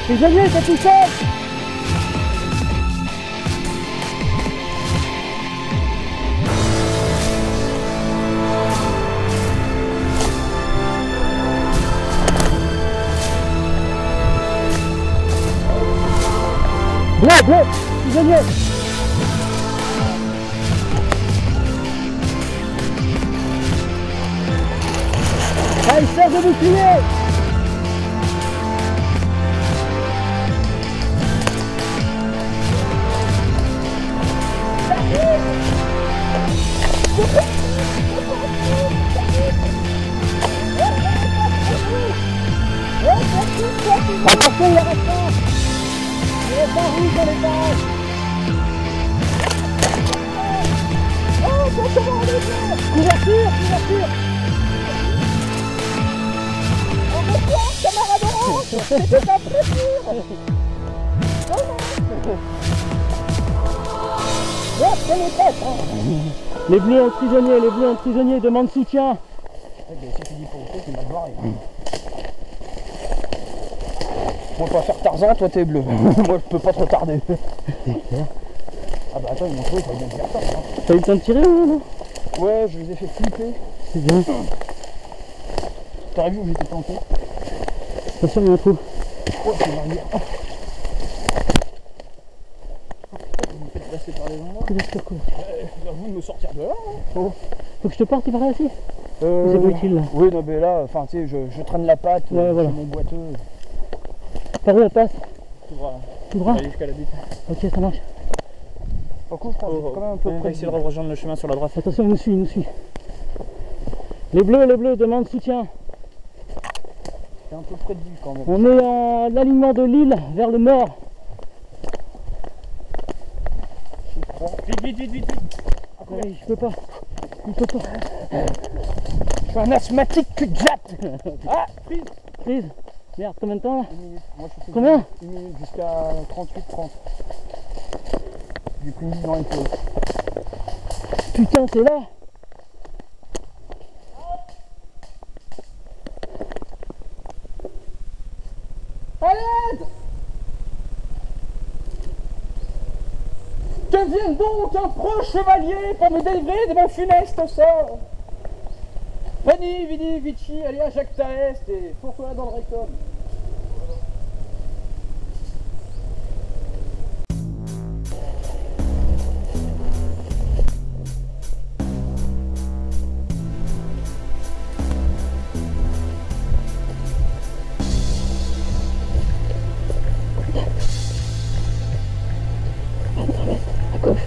Prisonnier, t'es tout seul. Bleu, prisonnier. Ah, il sert de bouclier. Attention, il arrête pas. Il est pas rouge dans les pages. Oh, comment on est là. Couverture. Oh mon Dieu, camarade orange, c'était un plaisir. Les bleus en prisonnier demandent soutien. Si tu dis pour le coup, c'est mal barré. Moi, pas faire Tarzan, toi t'es bleu. Moi, je peux pas te retarder. Ah bah attends, ils m'ont trouvé, ça va bien faire ça. Hein. T'as eu le temps de tirer ou non? Ouais, je les ai fait flipper. C'est bien. T'aurais vu où j'étais planté? Attention, il y a un trou. Oh, c'est marié. Oh putain, vous me faites passer par les endroits. À vous de me sortir de là. Hein. Oh. Faut que je te porte, il paraît assis. C'est pas utile là. Oui, non, mais là, enfin, tu sais, je traîne la patte. Ouais, voilà. Mon boiteux. Par où on passe? Tout droit. Jusqu'à la butte. Ok, ça marche. Par contre, je crois que c'est quand même un peu près. On va essayer de rejoindre le chemin sur la droite. Attention, il nous suit. Les bleus demandent soutien. C'est un peu près de lui quand même. On est en l'alignement de l'île vers le nord. Vite. Ah, oui, je peux pas. Il peut pas. Je suis un asthmatique cul de jatte. Ah, Prise. Merde, combien de temps là? 1 minute. Moi, je suis Combien? 1 minute jusqu'à 38-30. J'ai plus mis dans les pauses. Putain, c'est là. À l'aide! Que vienne donc un proche chevalier pour me délivrer de mon funeste sort. Veni, vidi, vici, alia jacta est, et pourquoi dans le rectum? À gauche.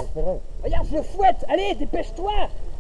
espérons. Regarde, je le fouette. Allez, dépêche-toi.